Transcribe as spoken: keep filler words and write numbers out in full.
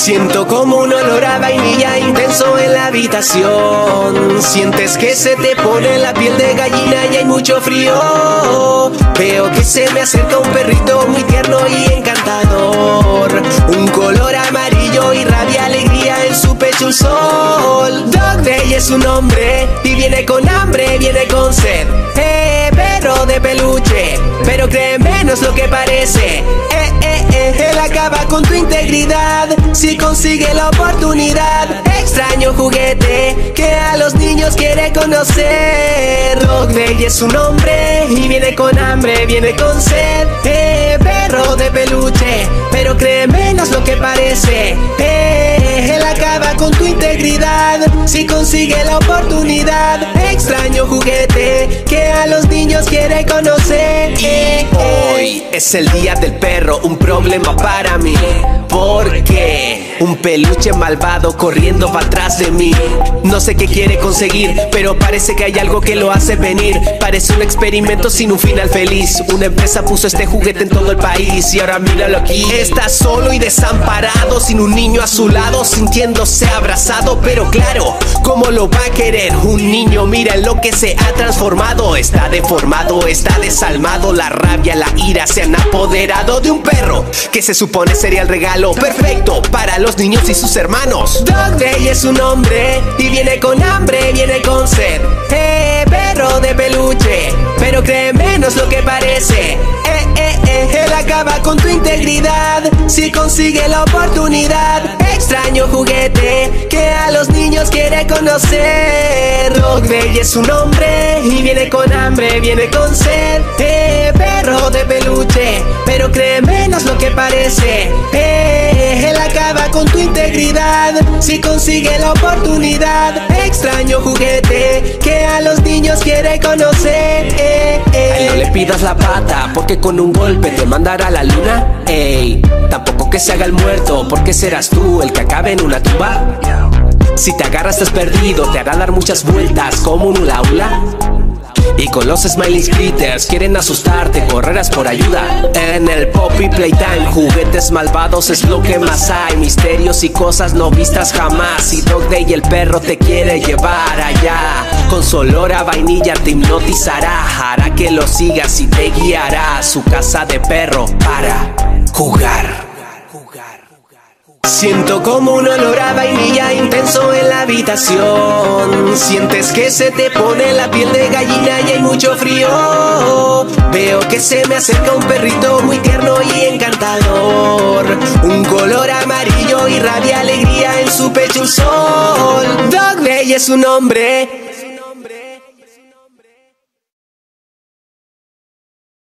Siento como un olor a vainilla intenso en la habitación. Sientes que se te pone la piel de gallina y hay mucho frío. Veo que se me acerca un perrito muy tierno y encantador. Un color amarillo irradia alegría en su pecho un sol. Dog Day es su nombre y viene con hambre, viene con sed. Eh, perro de peluche, pero créeme, no es lo que parece. Eh, eh, eh, él acaba con tu integridad si consigue la oportunidad. Extraño juguete que a los niños quiere conocer. Dog Day es su nombre y viene con hambre, viene con sed. Eh, perro de peluche, pero créeme, no es lo que parece. Eh, él acaba con tu integridad si consigue la oportunidad. Extraño juguete que a los niños quiere conocer. Eh, Hoy es el día del perro, un problema para mí. Porque un peluche malvado corriendo para atrás de mí. No sé qué quiere conseguir, pero parece que hay algo que lo hace venir. Parece un experimento sin un final feliz. Una empresa puso este juguete en todo el país y ahora míralo aquí. Está solo y desamparado, sin un niño a su lado, sintiéndose abrazado. Pero claro, ¿cómo lo va a querer un niño? Mira en lo que se ha transformado. Está deformado, está desalmado. La rabia, la ira se han apoderado de un perro que se supone sería el regalo perfecto para los niños y sus hermanos. Dog Day es su nombre y viene con hambre, viene con sed. Eh, perro de peluche, pero créeme, no es lo que parece. Eh, eh, eh, él acaba con tu integridad si consigue la oportunidad. Extraño juguete que a los niños quiere conocer. Dog Day es su nombre y viene con hambre, viene con sed. Eh, perro de peluche, pero créeme, no es lo que parece. Eh, él acaba con tu integridad si consigue la oportunidad. Extraño juguete que a los niños quiere conocer. Eh, eh. Ay, no le pidas la pata, porque con un golpe te mandará a la luna. Ey, tampoco que se haga el muerto, porque serás tú el que acabe en una tumba. Si te agarras estás perdido, te hará dar muchas vueltas como un hula hula. Y con los Smiley Critters quieren asustarte, correrás por ayuda. En el Poppy Playtime, juguetes malvados es lo que más hay. Misterios y cosas no vistas jamás. Y Dog Day el perro te quiere llevar allá. Con su olor a vainilla te hipnotizará, hará que lo sigas y te guiará a su casa de perro para jugar. Siento como un olor a vainilla intenso en la habitación. Sientes que se te pone la piel de gallina y hay mucho frío. Veo que se me acerca un perrito muy tierno y encantador. Un color amarillo irradia alegría en su pecho un sol. Dog Day es su nombre